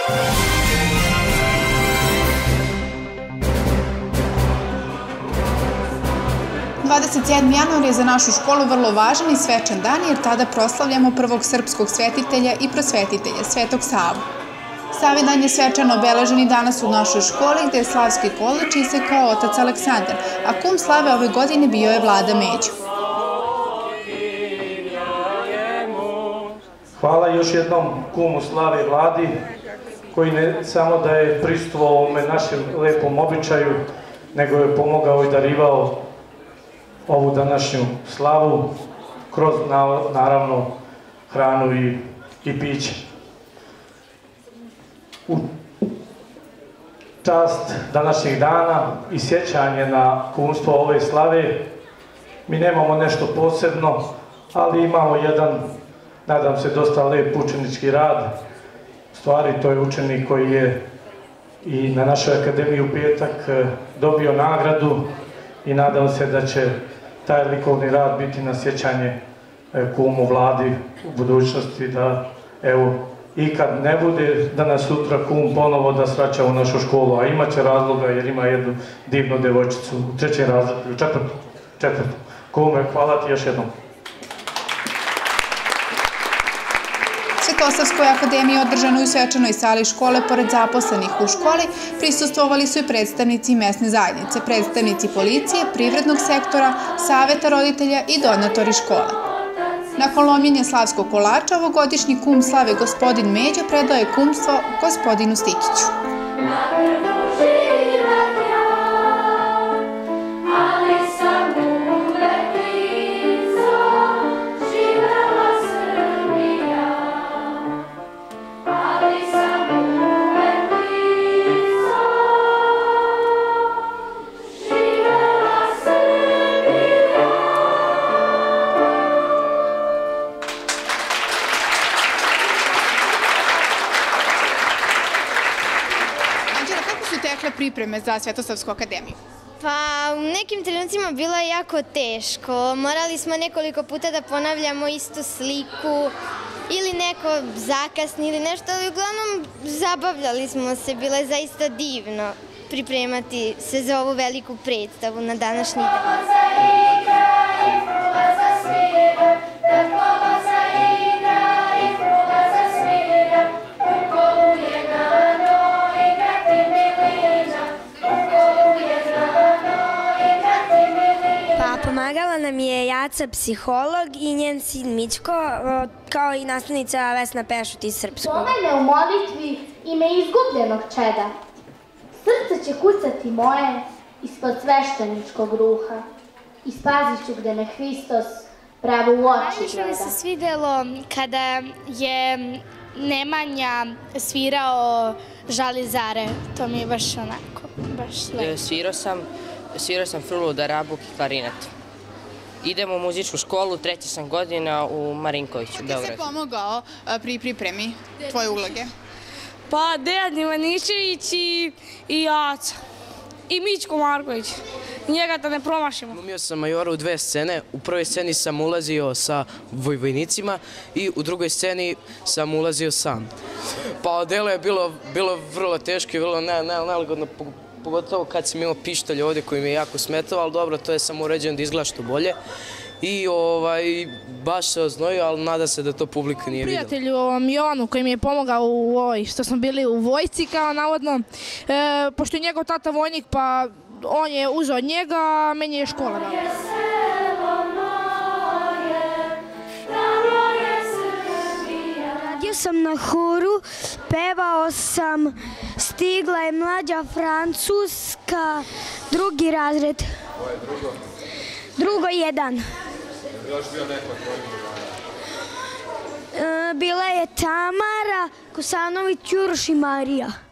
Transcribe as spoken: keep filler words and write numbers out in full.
dvadeset sedmi januar je za našu školu vrlo važan i svečan dan jer tada proslavljamo prvog srpskog svetitelja i prosvetitelja, Svetog Savu. Savi dan je svečano obeležen i danas u našoj školi gde je slavski količ isekao otac Aleksandar, a kum slave ove godine bio je Vlada Međo. Hvala još jednom kumu Slave i Vladi, koji ne samo da je prisustvovao ovome našem lepom običaju, nego je pomogao i darivao ovu današnju slavu kroz, naravno, hranu i, i piće. U čast današnjih dana i sjećanje na kumstvo ove slave, mi nemamo nešto posebno, ali imamo jedan, nadam se, dosta lep učenički rad. U stvari, to je učenik koji je i na našoj akademiji u petak dobio nagradu i nadam se da će taj likovni rad biti na sjećanje kumu Vladi u budućnosti, da evo, i kad ne bude danas sutra kum ponovo da svraća u našu školu, a imaće razloga jer ima jednu divnu devojčicu u trećem razredu, u četvrtom, četvrtom. Kume, hvala ti još jednom. Svetosavskoj akademiji održanoj u svečanoj sali škole, pored zaposlenih u školi, prisustvovali su i predstavnici mesne zajednice, predstavnici policije, privrednog sektora, saveta roditelja i donatori škole. Nakon lomljenja slavskog kolača, ovogodišnji kum slave gospodin Međo predao je kumstvo gospodinu Stikiću. Tekle pripreme za Svetosavsku akademiju? Pa, u nekim trenucima bilo je jako teško. Morali smo nekoliko puta da ponavljamo istu sliku ili neko zakasni ili nešto, ali uglavnom zabavljali smo se. Bilo je zaista divno pripremati se za ovu veliku predstavu na današnji dan. Pomagala nam je Jaca, psiholog, i njen sin Mićko, kao i nastavnica Vesna Pešut iz srpskog. Pomene u molitvi ime izgubljenog čeda. Srce će kucati moje ispod svešteničkog ruha. I spazit ću gde me Hristos pravo u oči gleda. Najviše mi se svidelo kada je Nemanja svirao Žalizare. To mi je baš onako, baš lepo. Svirao sam, svirao sam frulu, darabuk i klarinet. Idem u muzičku školu, treća sam godina u Marinkoviću, Beogradu. Ti se pomogao pri pripremi tvoje uloge? Pa Dejan Ivanišević i Jaca. I Mićko Marković. Njega da ne promašimo. Glumio sam majora u dve scene. U prvoj sceni sam ulazio sa vojvojnicima i u drugoj sceni sam ulazio sam. Pa delo je bilo vrlo teško i vrlo nelagodno, pogotovo kad sam imao pištolj ovdje koji mi je jako smetao, ali dobro, to je samo uređeno da izgleda što bolje. I baš se oznojio, ali nada se da to publika nije vidjela. Prijatelju Jovanu koji mi je pomogao u ovoj, što smo bili u vojsci kao navodno, pošto je njegov tata vojnik, pa on je uzeo od njega, a meni je škola dala. Radio sam na horu, pevao sam Stigla je mlađa Francuska, drugi razred. Ovo je drugo? Drugo jedan. Je li još bio neko tvojim drugara? Bila je Tamara, Kosanović, Juroš i Marija.